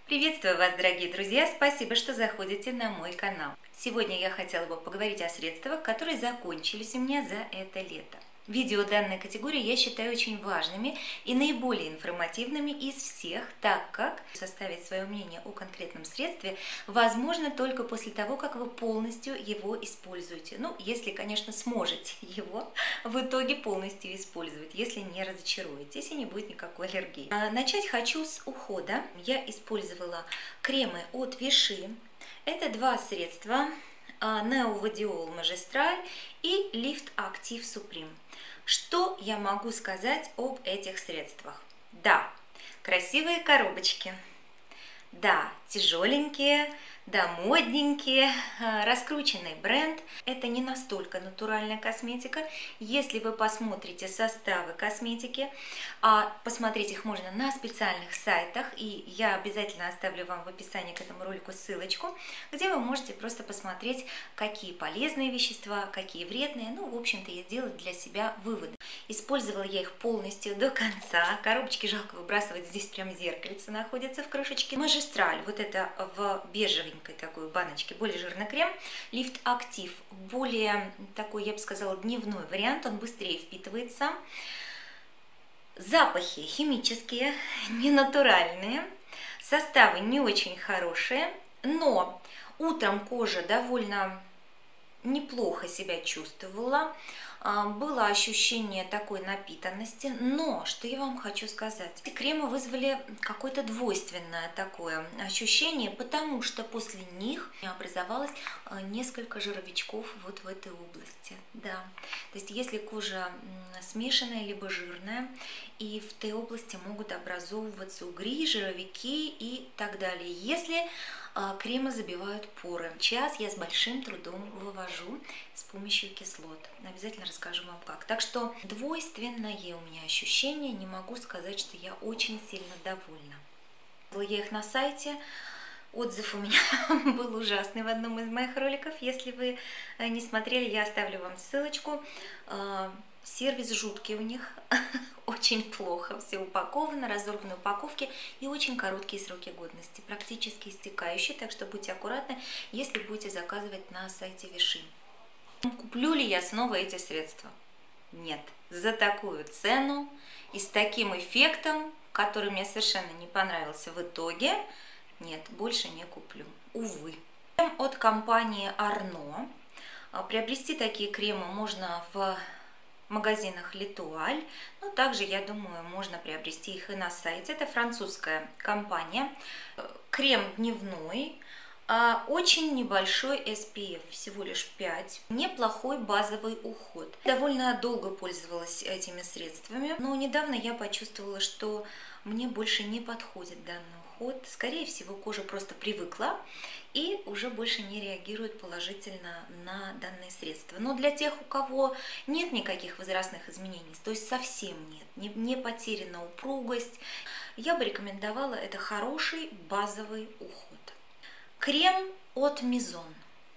Приветствую вас, дорогие друзья! Спасибо, что заходите на мой канал. Сегодня я хотела бы поговорить о средствах, которые закончились у меня за это лето. Видео данной категории я считаю очень важными и наиболее информативными из всех, так как составить свое мнение о конкретном средстве возможно только после того, как вы полностью его используете. Ну, если, конечно, сможете его в итоге полностью использовать, если не разочаруетесь и не будет никакой аллергии. Начать хочу с ухода. Я использовала кремы от Vichy. Это два средства. Neovadiol Magistral и Lift Active Supreme. Что я могу сказать об этих средствах? Да, красивые коробочки. Да, тяжеленькие. Да, модненькие, раскрученный бренд. Это не настолько натуральная косметика. Если вы посмотрите составы косметики, посмотреть их можно на специальных сайтах, и я обязательно оставлю вам в описании к этому ролику ссылочку, где вы можете просто посмотреть, какие полезные вещества, какие вредные, ну, в общем-то, и сделать для себя выводы. Использовала я их полностью до конца. Коробочки жалко выбрасывать, здесь прям зеркальце находится в крышечке. Магистраль, вот это в бежевенькой такой баночке, более жирный крем. Lift Active, более такой, я бы сказала, дневной вариант, он быстрее впитывается. Запахи химические, ненатуральные, составы не очень хорошие, но утром кожа довольно неплохо себя чувствовала. Было ощущение такой напитанности, но что я вам хочу сказать, эти кремы вызвали какое-то двойственное такое ощущение, потому что после них образовалось несколько жировичков вот в этой области. Да. То есть если кожа смешанная либо жирная, и в той области могут образовываться угри, жировики и так далее, если кремы забивают поры. Сейчас я с большим трудом вывожу с помощью кислот. Обязательно расскажу вам как. Так что двойственное у меня ощущение, не могу сказать, что я очень сильно довольна. Я их на сайте. Отзыв у меня был ужасный в одном из моих роликов. Если вы не смотрели, я оставлю вам ссылочку. Сервис жуткий у них, очень плохо все упаковано, разорваны упаковки и очень короткие сроки годности, практически истекающие, так что будьте аккуратны, если будете заказывать на сайте Vichy. Куплю ли я снова эти средства? Нет. За такую цену и с таким эффектом, который мне совершенно не понравился в итоге, нет, больше не куплю. Увы. От компании Arno. Приобрести такие кремы можно в магазинах L'Etoile, но также, я думаю, можно приобрести их и на сайте. Это французская компания. Крем дневной, очень небольшой SPF, всего лишь 5. Неплохой базовый уход. Довольно долго пользовалась этими средствами, но недавно я почувствовала, что мне больше не подходит данный уход. Скорее всего, кожа просто привыкла и уже больше не реагирует положительно на данные средства. Но для тех, у кого нет никаких возрастных изменений, то есть совсем нет, не потеряна упругость, я бы рекомендовала это хороший базовый уход. Крем от Maison.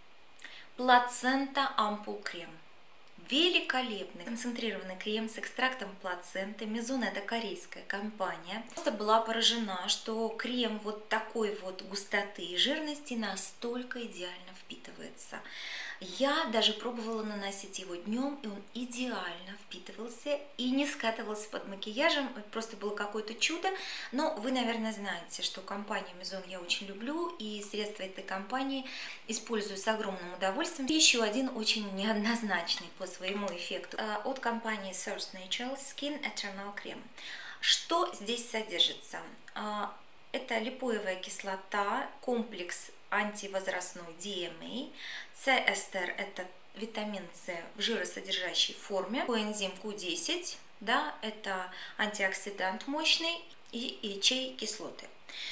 Плацента Ампул крем. Великолепный концентрированный крем с экстрактом плаценты. Maison — это корейская компания. Просто была поражена, что крем вот такой вот густоты и жирности настолько идеально впитывается. Я даже пробовала наносить его днем, и он идеально впитывался и не скатывался под макияжем. Это просто было какое-то чудо. Но вы, наверное, знаете, что компанию Maison я очень люблю, и средства этой компании использую с огромным удовольствием. И еще один очень неоднозначный по своему эффекту от компании Source Natural Skin Eternal крем. Что здесь содержится? Это липоевая кислота, комплекс антивозрастной DMA, С-эстер — это витамин С в жиросодержащей форме, коэнзим Q10, да, это антиоксидант мощный, и ячей кислоты.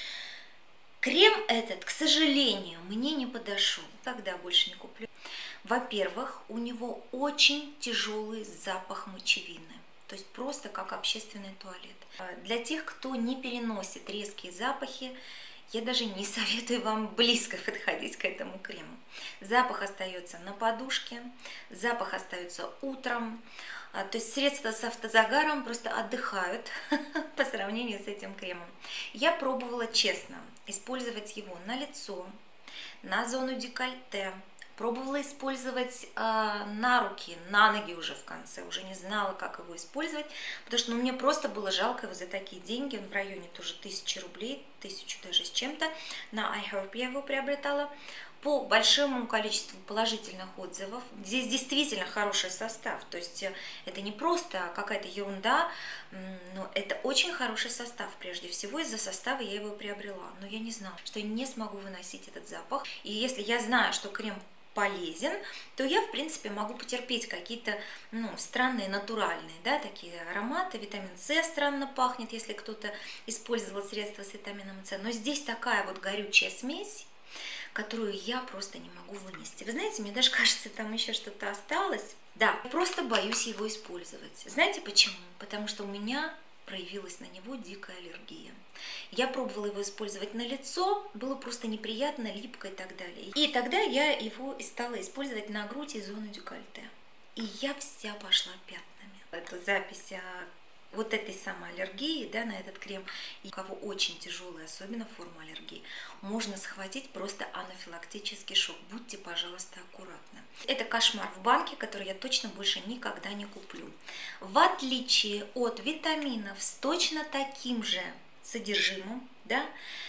Крем этот, к сожалению, мне не подошел, тогда больше не куплю. Во-первых, у него очень тяжелый запах мочевины. То есть просто как общественный туалет. Для тех, кто не переносит резкие запахи, я даже не советую вам близко подходить к этому крему. Запах остается на подушке, запах остается утром. То есть средства с автозагаром просто отдыхают по сравнению с этим кремом. Я пробовала честно. использовать его на лицо, на зону декольте. Пробовала использовать на руки, на ноги уже в конце. Уже не знала, как его использовать, потому что мне просто было жалко его за такие деньги. Он в районе тоже 1000 рублей, 1000 даже с чем-то. На iHerb я его приобретала. По большому количеству положительных отзывов. Здесь действительно хороший состав. То есть это не просто какая-то ерунда, но это очень хороший состав. Прежде всего из-за состава я его приобрела. Но я не знала, что я не смогу выносить этот запах. И если я знаю, что крем полезен, то я, в принципе, могу потерпеть какие-то странные, натуральные, да, такие ароматы. Витамин С странно пахнет, если кто-то использовал средства с витамином С. Но здесь такая вот горючая смесь, которую я просто не могу вынести. Вы знаете, мне даже кажется, там еще что-то осталось. Да, я просто боюсь его использовать. Знаете почему? Потому что у меня проявилась на него дикая аллергия. Я пробовала его использовать на лицо, было просто неприятно, липко и так далее. И тогда я его стала использовать на грудь и зону декольте. И я вся пошла пятнами. Эту запись вот этой самой аллергии, да, на этот крем, и у кого очень тяжелая, особенно форма аллергии, можно схватить просто анафилактический шок. Будьте, пожалуйста, аккуратны. Это кошмар в банке, который я точно больше никогда не куплю. В отличие от витаминов с точно таким же содержимым, да,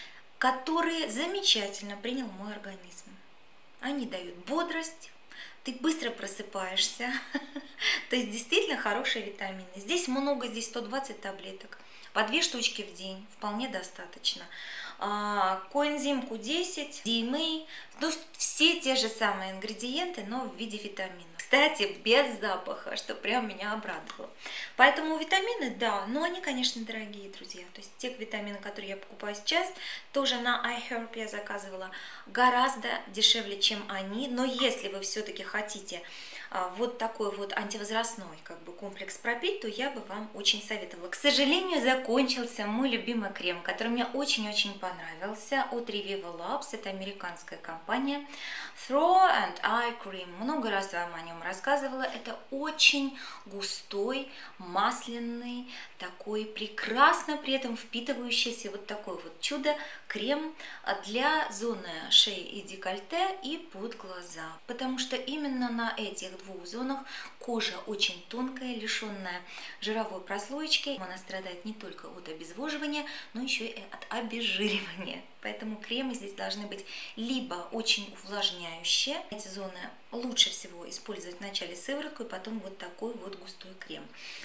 которые замечательно принял мой организм. Они дают бодрость, ты быстро просыпаешься, то есть действительно хорошие витамины. Здесь много, здесь 120 таблеток, по 2 штучки в день, вполне достаточно. Коэнзим Q10, DMA, ну, все те же самые ингредиенты, но в виде витаминов. Кстати, без запаха, что прям меня обрадовало. Поэтому витамины, да, но они, конечно, дорогие, друзья. То есть те витамины, которые я покупаю сейчас, тоже на iHerb я заказывала, гораздо дешевле, чем они. Но если вы все-таки хотите вот такой вот антивозрастной комплекс пропить, то я бы вам очень советовала. К сожалению, закончился мой любимый крем, который мне очень-очень понравился, от Reviva Labs. Это американская компания. Throat and Eye Cream. Много раз вам о нем рассказывала. Это очень густой, масляный, такой прекрасно при этом впитывающийся вот такой вот чудо-крем для зоны шеи и декольте и под глаза. Потому что именно на этих двух зонах кожа очень тонкая, лишенная жировой прослоечки. Она страдает не только от обезвоживания, но еще и от обезжиривания. Поэтому кремы здесь должны быть либо очень увлажняющие. Эти зоны лучше всего использовать вначале сыворотку и потом вот такой вот густой крем.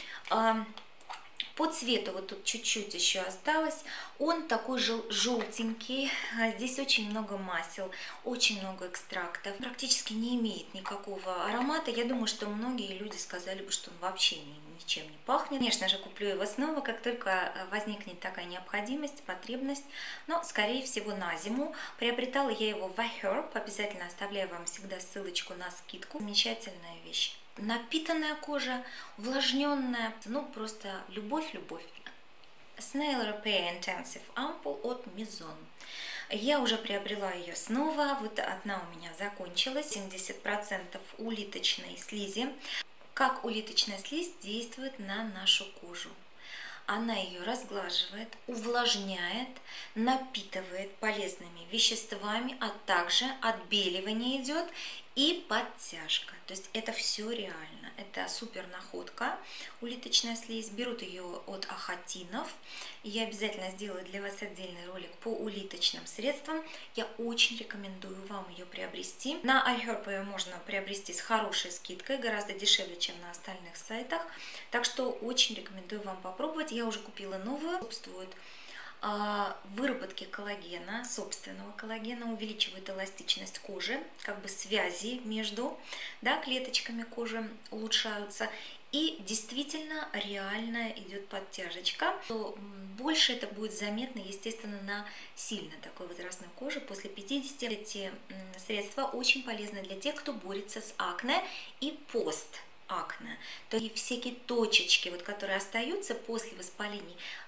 По цвету вот тут чуть-чуть еще осталось. Он такой желтенький. Здесь очень много масел, очень много экстрактов. Практически не имеет никакого аромата. Я думаю, что многие люди сказали бы, что он вообще ничем не пахнет. Конечно же, куплю его снова, как только возникнет такая необходимость, потребность. Но, скорее всего, на зиму. Приобретала я его в iHerb. Обязательно оставляю вам всегда ссылочку на скидку. Замечательная вещь. Напитанная кожа, увлажненная, ну просто любовь-любовь. Snail Repair Intensive Ampoule от Mizon. Я уже приобрела ее снова, вот одна у меня закончилась, 70% улиточной слизи. Как улиточная слизь действует на нашу кожу? Она ее разглаживает, увлажняет, напитывает полезными веществами, а также отбеливание идет и подтяжка. То есть это все реально. Это супер находка, улиточная слизь. Берут ее от Ахатинов. Я обязательно сделаю для вас отдельный ролик по улиточным средствам. Я очень рекомендую вам ее приобрести. На iHerb ее можно приобрести с хорошей скидкой, гораздо дешевле, чем на остальных сайтах. Так что очень рекомендую вам попробовать. Я уже купила новую. Способствует выработке коллагена, собственного коллагена, увеличивает эластичность кожи, связи между клеточками кожи улучшаются. И действительно реально идет подтяжечка. То больше это будет заметно, естественно, на сильно такой возрастной коже после 50. Эти средства очень полезны для тех, кто борется с акне и посtakне. То есть всякие точечки, которые остаются после воспалений,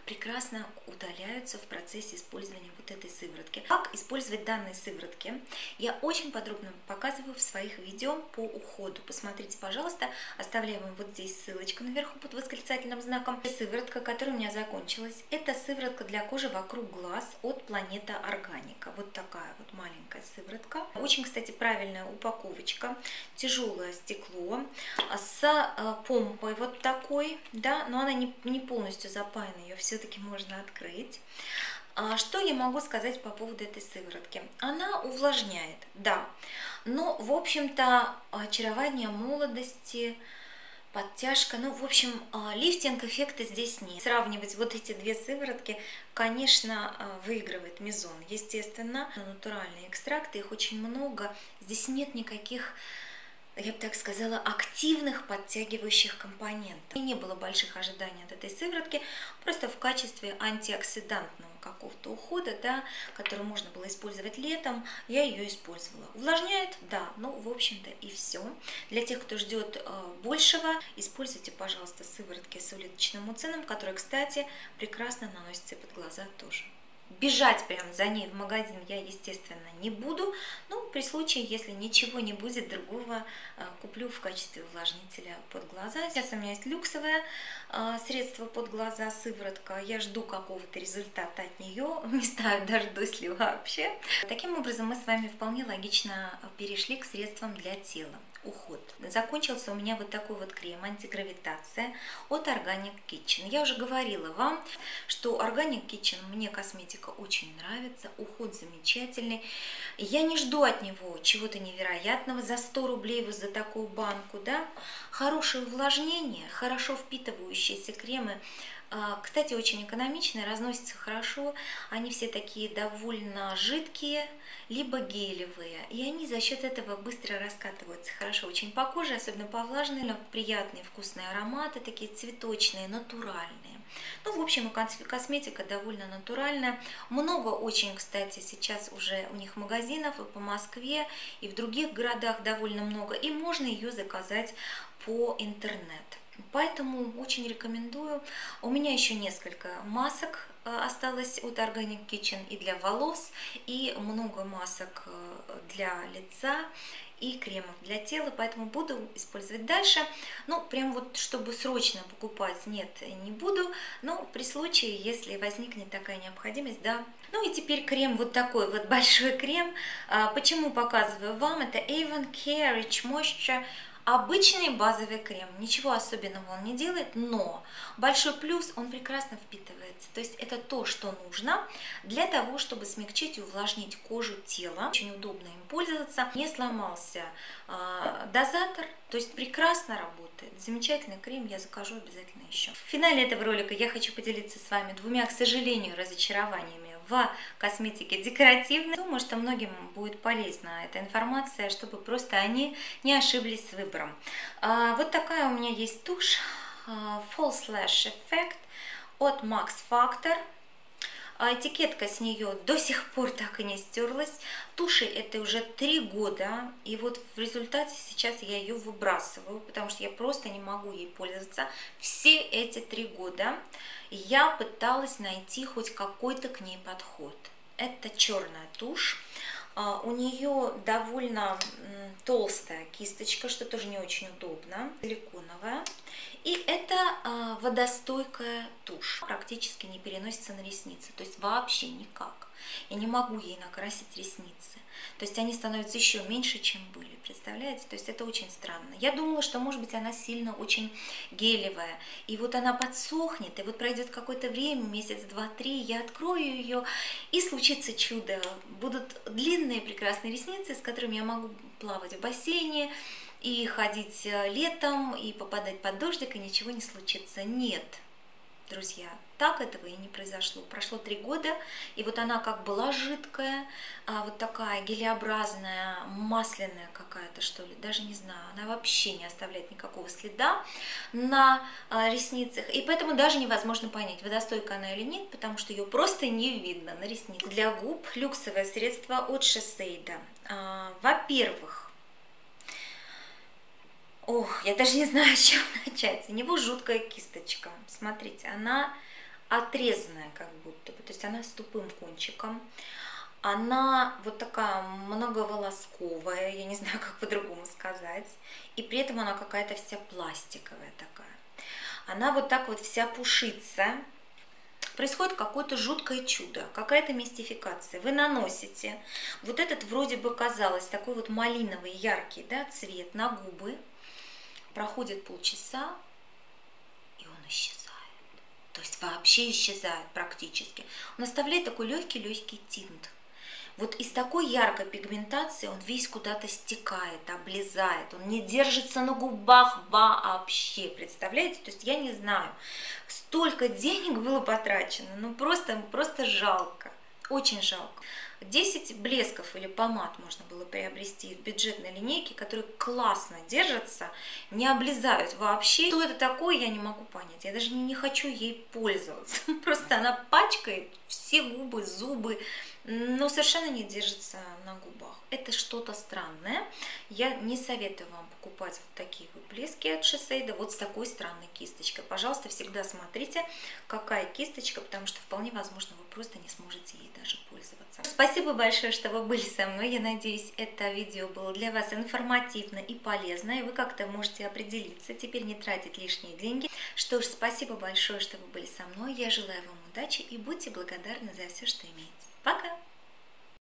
прекрасно удаляются в процессе использования вот этой сыворотки. Как использовать данные сыворотки, я очень подробно показываю в своих видео по уходу. Посмотрите, пожалуйста, оставляю вам вот здесь ссылочку наверху под восклицательным знаком. Сыворотка, которая у меня закончилась, это сыворотка для кожи вокруг глаз от Планета Органика. Вот такая вот маленькая сыворотка. Очень, кстати, правильная упаковочка, тяжелое стекло с помпой вот такой, да, но она не полностью запаяна, ее все-таки можно открыть. Что я могу сказать по поводу этой сыворотки? Она увлажняет, да, но, в общем-то, очарование молодости, подтяжка, ну, в общем, лифтинг-эффекта здесь нет. Сравнивать вот эти две сыворотки, конечно, выигрывает Мизон. Естественно, натуральные экстракты, их очень много, здесь нет никаких, я бы так сказала, активных подтягивающих компонентов. И не было больших ожиданий от этой сыворотки, просто в качестве антиоксидантного какого-то ухода, да, который можно было использовать летом, я ее использовала. Увлажняет? Да, ну, в общем-то, и все. Для тех, кто ждет большего, используйте, пожалуйста, сыворотки с улиточным муцином, которые, кстати, прекрасно наносятся под глаза тоже. Бежать прям за ней в магазин я, естественно, не буду, но при случае, если ничего не будет другого, куплю в качестве увлажнителя под глаза. Сейчас у меня есть люксовое средство под глаза, сыворотка. Я жду какого-то результата от нее, не знаю, дождусь ли вообще. Таким образом, мы с вами вполне логично перешли к средствам для тела. Уход. Закончился у меня вот такой вот крем антигравитация от Organic Kitchen. Я уже говорила вам, что Organic Kitchen мне косметика очень нравится, уход замечательный. Я не жду от него чего-то невероятного за 100 рублей вот за такую банку, да. Хорошее увлажнение, хорошо впитывающиеся кремы. Кстати, очень экономичные, разносятся хорошо, они все такие довольно жидкие, либо гелевые, и они за счет этого быстро раскатываются хорошо очень по коже, особенно по влажной, приятные вкусные ароматы, такие цветочные, натуральные. Ну, в общем, косметика довольно натуральная, много очень, кстати, сейчас уже у них магазинов и по Москве, и в других городах довольно много, и можно ее заказать по интернету. Поэтому очень рекомендую. У меня еще несколько масок осталось от Organic Kitchen и для волос, и много масок для лица и кремов для тела, поэтому буду использовать дальше. Ну, прям вот, чтобы срочно покупать, нет, не буду, но при случае, если возникнет такая необходимость, да. Ну и теперь крем, вот такой вот большой крем. Почему показываю вам? Это Avon Care Rich Moisture. Обычный базовый крем, ничего особенного он не делает, но большой плюс, он прекрасно впитывается. То есть это то, что нужно для того, чтобы смягчить и увлажнить кожу тела. Очень удобно им пользоваться. Не сломался дозатор, то есть прекрасно работает. Замечательный крем, я закажу обязательно еще. В финале этого ролика я хочу поделиться с вами двумя, к сожалению, разочарованиями в косметике декоративной. Думаю, что многим будет полезна эта информация, чтобы просто они не ошиблись с выбором. Вот такая у меня есть тушь False Lash Effect от Max Factor. Этикетка с нее до сих пор так и не стерлась. Туши это уже 3 года, и вот в результате сейчас я ее выбрасываю, потому что я просто не могу ей пользоваться. Все эти 3 года я пыталась найти хоть какой-то к ней подход. Это черная тушь. У нее довольно толстая кисточка, что тоже не очень удобно, силиконовая. И это водостойкая тушь, практически не переносится на ресницы, то есть вообще никак. Я не могу ей накрасить ресницы, то есть они становятся еще меньше, чем были, представляете? То есть это очень странно. Я думала, что может быть она сильно очень гелевая, и вот она подсохнет, и вот пройдет какое-то время, месяц, 2-3, я открою ее, и случится чудо. Будут длинные прекрасные ресницы, с которыми я могу плавать в бассейне, и ходить летом, и попадать под дождик, и ничего не случится. Нет, друзья, так этого и не произошло. Прошло 3 года, и вот она как была жидкая, вот такая гелеобразная, масляная какая-то, что ли, даже не знаю. Она вообще не оставляет никакого следа на ресницах, и поэтому даже невозможно понять, водостойкая она или нет, потому что ее просто не видно на ресницах. Для губ люксовое средство от Shiseido. Во-первых, ох, я даже не знаю, с чего начать. У него жуткая кисточка. Смотрите, она отрезанная как будто бы, то есть она с тупым кончиком. Она вот такая многоволосковая, я не знаю, как по-другому сказать. И при этом она какая-то вся пластиковая такая. Она вот так вот вся пушится. Происходит какое-то жуткое чудо, какая-то мистификация. Вы наносите вот этот вроде бы казалось такой вот малиновый яркий, да, цвет на губы. Проходит полчаса, и он исчезает. То есть вообще исчезает практически. Он оставляет такой легкий-легкий тинт. Вот из такой яркой пигментации он весь куда-то стекает, облезает, он не держится на губах вообще, представляете? То есть я не знаю, столько денег было потрачено, ну просто жалко, очень жалко. 10 блесков или помад можно было приобрести в бюджетной линейке, которые классно держатся, не облезают вообще. Что это такое, я не могу понять. Я даже не хочу ей пользоваться. Просто она пачкает все губы, зубы, но совершенно не держится на губах. Это что-то странное. Я не советую вам покупать вот такие вот блески от Шисейда вот с такой странной кисточкой. Пожалуйста, всегда смотрите, какая кисточка, потому что вполне возможно вы просто не сможете ей даже пользоваться. Спасибо большое, что вы были со мной. Я надеюсь, это видео было для вас информативно и полезно, и вы как-то можете определиться, теперь не тратить лишние деньги. Что ж, спасибо большое, что вы были со мной. Я желаю вам удачи и будьте благодарны за все, что имеете. Пока!